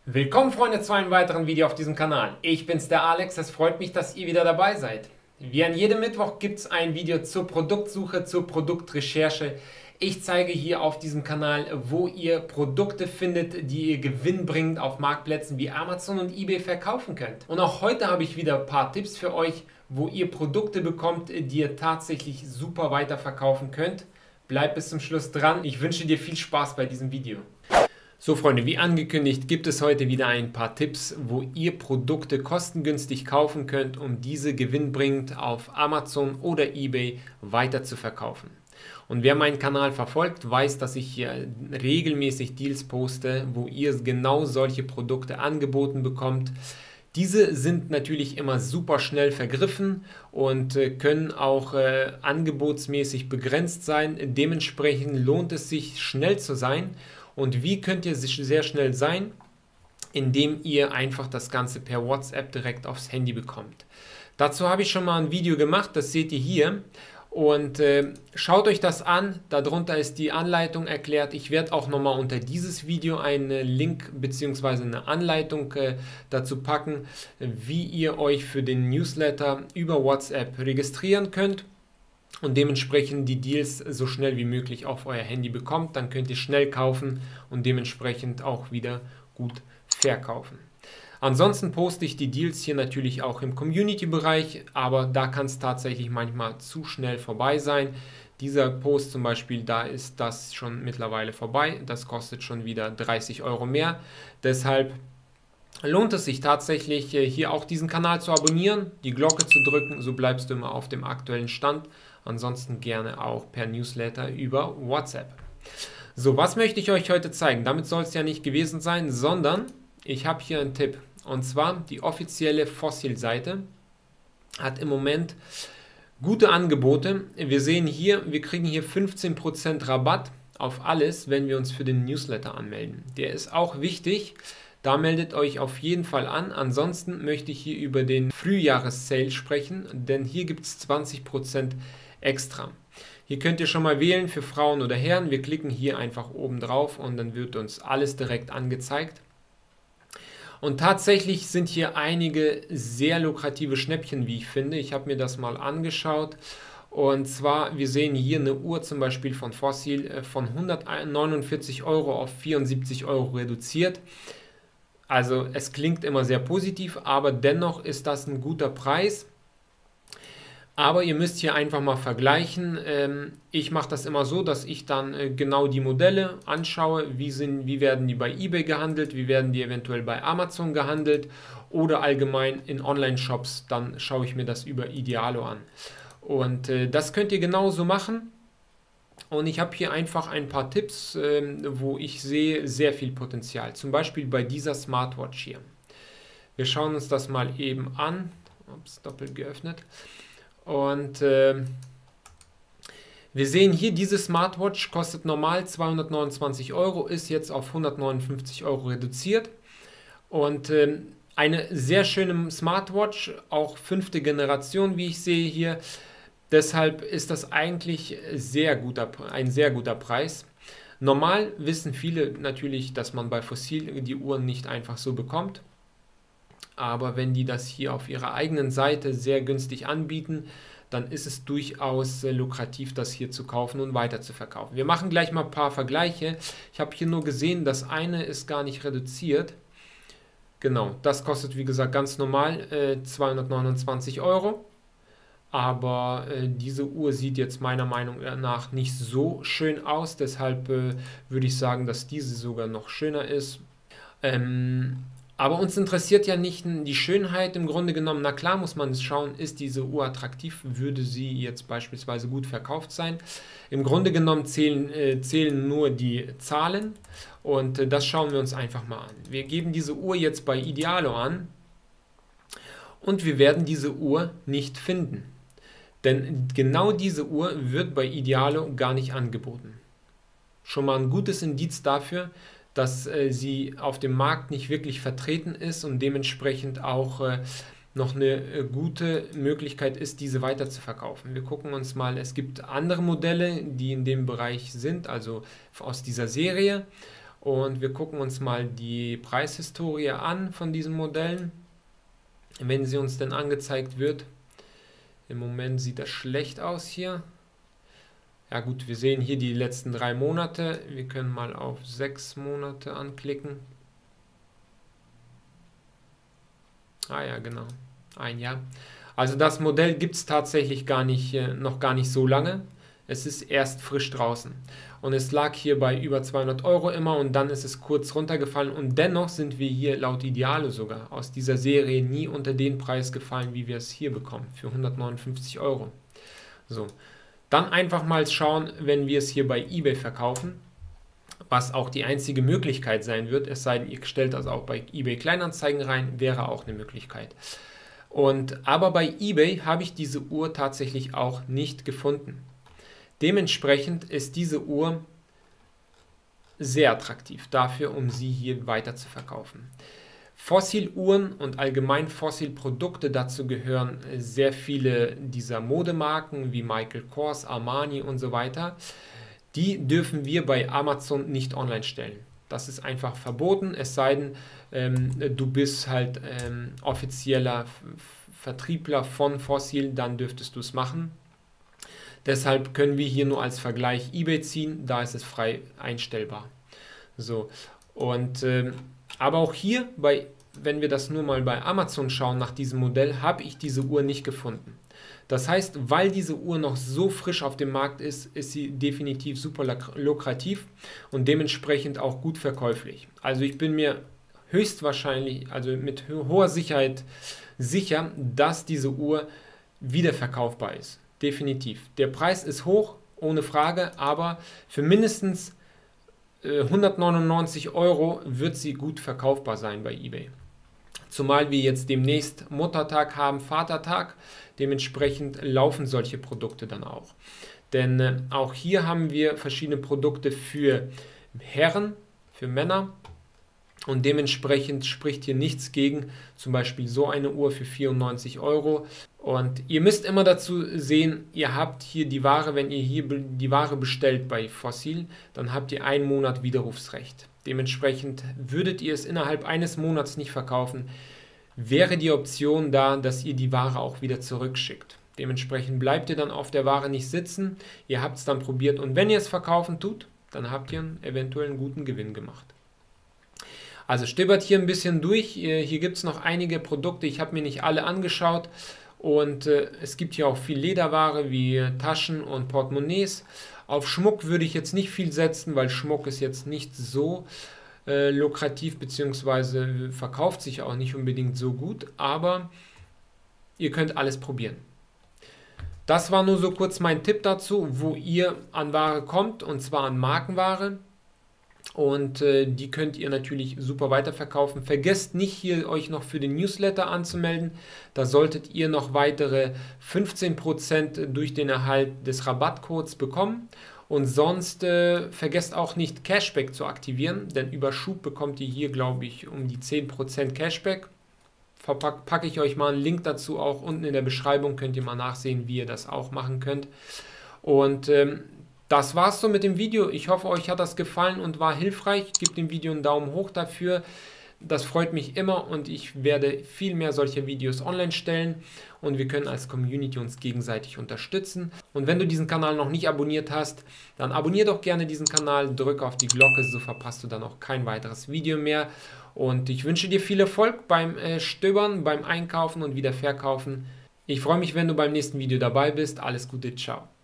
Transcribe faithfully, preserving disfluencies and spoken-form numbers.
Willkommen Freunde zu einem weiteren Video auf diesem Kanal. Ich bin's, der Alex, es freut mich, dass ihr wieder dabei seid. Wie an jedem Mittwoch gibt es ein Video zur Produktsuche, zur Produktrecherche. Ich zeige hier auf diesem Kanal, wo ihr Produkte findet, die ihr gewinnbringend auf Marktplätzen wie Amazon und eBay verkaufen könnt. Und auch heute habe ich wieder ein paar Tipps für euch, wo ihr Produkte bekommt, die ihr tatsächlich super weiterverkaufen könnt. Bleibt bis zum Schluss dran. Ich wünsche dir viel Spaß bei diesem Video. So Freunde, wie angekündigt gibt es heute wieder ein paar Tipps, wo ihr Produkte kostengünstig kaufen könnt, um diese gewinnbringend auf Amazon oder eBay weiter zu verkaufen. Und wer meinen Kanal verfolgt, weiß, dass ich hier regelmäßig Deals poste, wo ihr genau solche Produkte angeboten bekommt. Diese sind natürlich immer super schnell vergriffen und äh, können auch äh, angebotsmäßig begrenzt sein. Dementsprechend lohnt es sich, schnell zu sein. Und wie könnt ihr sehr schnell sein? Indem ihr einfach das Ganze per WhatsApp direkt aufs Handy bekommt. Dazu habe ich schon mal ein Video gemacht, das seht ihr hier. Und äh, schaut euch das an, darunter ist die Anleitung erklärt. Ich werde auch nochmal unter dieses Video einen Link bzw. eine Anleitung äh, dazu packen, wie ihr euch für den Newsletter über WhatsApp registrieren könnt und dementsprechend die Deals so schnell wie möglich auf euer Handy bekommt. Dann könnt ihr schnell kaufen und dementsprechend auch wieder gut verkaufen. Ansonsten poste ich die Deals hier natürlich auch im Community-Bereich, aber da kann es tatsächlich manchmal zu schnell vorbei sein. Dieser Post zum Beispiel, da ist das schon mittlerweile vorbei. Das kostet schon wieder dreißig Euro mehr. Deshalb lohnt es sich tatsächlich, hier auch diesen Kanal zu abonnieren, die Glocke zu drücken, so bleibst du immer auf dem aktuellen Stand. Ansonsten gerne auch per Newsletter über WhatsApp. So, was möchte ich euch heute zeigen? Damit soll es ja nicht gewesen sein, sondern ich habe hier einen Tipp. Und zwar die offizielle Fossil-Seite hat im Moment gute Angebote. Wir sehen hier, wir kriegen hier fünfzehn Prozent Rabatt auf alles, wenn wir uns für den Newsletter anmelden. Der ist auch wichtig. Da meldet euch auf jeden Fall an. Ansonsten möchte ich hier über den Frühjahres-Sale sprechen, denn hier gibt es zwanzig Prozent extra. Hier könnt ihr schon mal wählen für Frauen oder Herren. Wir klicken hier einfach oben drauf und dann wird uns alles direkt angezeigt. Und tatsächlich sind hier einige sehr lukrative Schnäppchen, wie ich finde. Ich habe mir das mal angeschaut. Und zwar, wir sehen hier eine Uhr zum Beispiel von Fossil von hundertneunundvierzig Euro auf vierundsiebzig Euro reduziert. Also es klingt immer sehr positiv, aber dennoch ist das ein guter Preis. Aber ihr müsst hier einfach mal vergleichen. Ich mache das immer so, dass ich dann genau die Modelle anschaue. Wie, sind, wie werden die bei eBay gehandelt? Wie werden die eventuell bei Amazon gehandelt? Oder allgemein in Online-Shops. Dann schaue ich mir das über Idealo an. Und das könnt ihr genauso machen. Und ich habe hier einfach ein paar Tipps, wo ich sehe sehr viel Potenzial. Zum Beispiel bei dieser Smartwatch hier. Wir schauen uns das mal eben an. Ups, doppelt geöffnet. Und äh, wir sehen hier, diese Smartwatch kostet normal zweihundertneunundzwanzig Euro, ist jetzt auf hundertneunundfünfzig Euro reduziert. Und äh, eine sehr schöne Smartwatch, auch fünfte Generation, wie ich sehe hier. Deshalb ist das eigentlich sehr guter, ein sehr guter Preis. Normal wissen viele natürlich, dass man bei Fossil die Uhren nicht einfach so bekommt. Aber wenn die das hier auf ihrer eigenen Seite sehr günstig anbieten, dann ist es durchaus lukrativ, das hier zu kaufen und weiter zu verkaufen. Wir machen gleich mal ein paar Vergleiche. Ich habe hier nur gesehen, das eine ist gar nicht reduziert. Genau, das kostet wie gesagt ganz normal äh, zweihundertneunundzwanzig Euro. Aber äh, diese Uhr sieht jetzt meiner Meinung nach nicht so schön aus. Deshalb äh, würde ich sagen, dass diese sogar noch schöner ist. Ähm... Aber uns interessiert ja nicht die Schönheit im Grunde genommen. Na klar muss man schauen, ist diese Uhr attraktiv, würde sie jetzt beispielsweise gut verkauft sein. Im Grunde genommen zählen, äh, zählen nur die Zahlen und äh, das schauen wir uns einfach mal an. Wir geben diese Uhr jetzt bei Idealo an und wir werden diese Uhr nicht finden. Denn genau diese Uhr wird bei Idealo gar nicht angeboten. Schon mal ein gutes Indiz dafür, dass äh, sie auf dem Markt nicht wirklich vertreten ist und dementsprechend auch äh, noch eine äh, gute Möglichkeit ist, diese weiter zu verkaufen. Wir gucken uns mal, es gibt andere Modelle, die in dem Bereich sind, also aus dieser Serie. Und wir gucken uns mal die Preishistorie an von diesen Modellen, wenn sie uns denn angezeigt wird. Im Moment sieht das schlecht aus hier. Ja gut, wir sehen hier die letzten drei Monate. Wir können mal auf sechs Monate anklicken. Ah ja, genau. Ein Jahr. Also das Modell gibt es tatsächlich gar nicht, noch gar nicht so lange. Es ist erst frisch draußen. Und es lag hier bei über zweihundert Euro immer und dann ist es kurz runtergefallen. Und dennoch sind wir hier laut Idealo sogar aus dieser Serie nie unter den Preis gefallen, wie wir es hier bekommen, für hundertneunundfünfzig Euro. So. Dann einfach mal schauen, wenn wir es hier bei eBay verkaufen, was auch die einzige Möglichkeit sein wird, es sei denn, ihr stellt das auch bei eBay Kleinanzeigen rein, wäre auch eine Möglichkeit. Und, aber bei eBay habe ich diese Uhr tatsächlich auch nicht gefunden. Dementsprechend ist diese Uhr sehr attraktiv dafür, um sie hier weiter zu verkaufen. Fossiluhren und allgemein Fossilprodukte, dazu gehören sehr viele dieser Modemarken wie Michael Kors, Armani und so weiter. Die dürfen wir bei Amazon nicht online stellen. Das ist einfach verboten, es sei denn, ähm, du bist halt ähm, offizieller Vertriebler von Fossil, dann dürftest du es machen. Deshalb können wir hier nur als Vergleich eBay ziehen, da ist es frei einstellbar. So, und ähm, aber auch hier, bei, wenn wir das nur mal bei Amazon schauen nach diesem Modell, habe ich diese Uhr nicht gefunden. Das heißt, weil diese Uhr noch so frisch auf dem Markt ist, ist sie definitiv super lukrativ und dementsprechend auch gut verkäuflich. Also ich bin mir höchstwahrscheinlich, also mit hoher Sicherheit sicher, dass diese Uhr wiederverkaufbar ist. Definitiv. Der Preis ist hoch, ohne Frage, aber für mindestens hundertneunundneunzig Euro wird sie gut verkaufbar sein bei eBay. Zumal wir jetzt demnächst Muttertag haben, Vatertag, dementsprechend laufen solche Produkte dann auch. Denn äh, auch hier haben wir verschiedene Produkte für Herren, für Männer und dementsprechend spricht hier nichts gegen zum Beispiel so eine Uhr für vierundneunzig Euro. Und ihr müsst immer dazu sehen, ihr habt hier die Ware, wenn ihr hier die Ware bestellt bei Fossil, dann habt ihr einen Monat Widerrufsrecht. Dementsprechend würdet ihr es innerhalb eines Monats nicht verkaufen, wäre die Option da, dass ihr die Ware auch wieder zurückschickt. Dementsprechend bleibt ihr dann auf der Ware nicht sitzen, ihr habt es dann probiert und wenn ihr es verkaufen tut, dann habt ihr eventuell einen guten Gewinn gemacht. Also stöbert hier ein bisschen durch, hier gibt es noch einige Produkte, ich habe mir nicht alle angeschaut und äh, es gibt hier auch viel Lederware wie Taschen und Portemonnaies. Auf Schmuck würde ich jetzt nicht viel setzen, weil Schmuck ist jetzt nicht so äh, lukrativ bzw. verkauft sich auch nicht unbedingt so gut, aber ihr könnt alles probieren. Das war nur so kurz mein Tipp dazu, wo ihr an Ware kommt und zwar an Markenware. Und äh, die könnt ihr natürlich super weiterverkaufen. Vergesst nicht, hier euch noch für den Newsletter anzumelden. Da solltet ihr noch weitere fünfzehn Prozent durch den Erhalt des Rabattcodes bekommen. Und sonst äh, vergesst auch nicht Cashback zu aktivieren, denn über Schub bekommt ihr hier, glaube ich, um die zehn Prozent Cashback. Verpack, packe ich euch mal einen Link dazu auch unten in der Beschreibung, könnt ihr mal nachsehen, wie ihr das auch machen könnt. Und ähm, das war's so mit dem Video. Ich hoffe, euch hat das gefallen und war hilfreich. Gebt dem Video einen Daumen hoch dafür. Das freut mich immer und ich werde viel mehr solcher Videos online stellen und wir können als Community uns gegenseitig unterstützen. Und wenn du diesen Kanal noch nicht abonniert hast, dann abonniere doch gerne diesen Kanal, drücke auf die Glocke, so verpasst du dann auch kein weiteres Video mehr. Und ich wünsche dir viel Erfolg beim äh, Stöbern, beim Einkaufen und wieder Verkaufen. Ich freue mich, wenn du beim nächsten Video dabei bist. Alles Gute, ciao.